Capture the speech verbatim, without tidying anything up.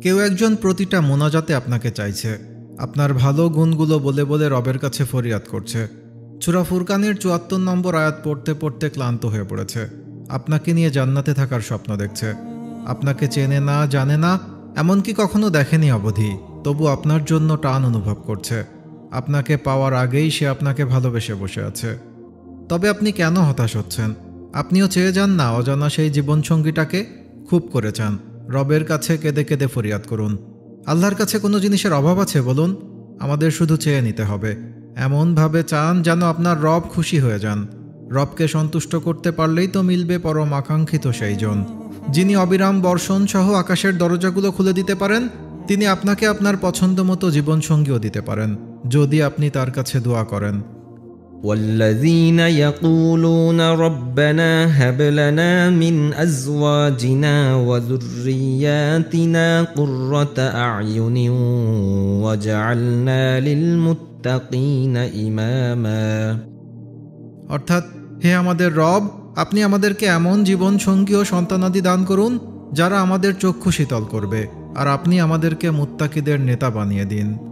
কেউ একজন প্রতিটা মোনাজাতে আপনাকে চাইছে, আপনার ভালো গুণগুলো বলে বলে রবের কাছে ফরিয়াদ করছে। সূরা ফুরকানের চুয়াত্তর নম্বর আয়াত পড়তে পড়তে ক্লান্ত হয়ে পড়েছে, আপনাকে নিয়ে জান্নাতে থাকার স্বপ্ন দেখছে। আপনাকে চেনে না, জানে না, এমনকি কখনো দেখেনি অবধি, তবু আপনার জন্য টান অনুভব করছে। আপনাকে পাওয়ার আগেই সে আপনাকে ভালোবেসে বসে আছে। তবে আপনি কেন হতাশ হচ্ছেন? আপনিও চেয়ে যান না অজানা সেই জীবনসঙ্গীটাকে? খুব করে চান। রবের কাছে কেঁদে কেঁদে ফরিয়াদ করুন। আল্লাহর কাছে কোনো জিনিসের অভাব আছে বলুন? আমাদের শুধু চেয়ে নিতে হবে। এমনভাবে চান যেন আপনার রব খুশি হয়ে যান। রবকে সন্তুষ্ট করতে পারলেই তো মিলবে পরম আকাঙ্ক্ষিত সেই জন, যিনি অবিরাম বর্ষণ সহ আকাশের দরজাগুলো খুলে দিতে পারেন। তিনি আপনাকে আপনার পছন্দ মতো জীবনসঙ্গীও দিতে পারেন, যদি আপনি তার কাছে দোয়া করেন। والذين يقولون ربنا هب لنا من أزواجنا وذرياتنا قرة أعين واجعلنا للمتقين إماما। অর্থাৎ, হে আমাদের রব, আপনি আমাদেরকে এমন জীবন সঙ্গী ও সন্তানাদি দান করুন যারা আমাদের চক্ষু শীতল করবে, আর আপনি আমাদেরকে মুত্তাকিদের নেতা বানিয়ে দিন।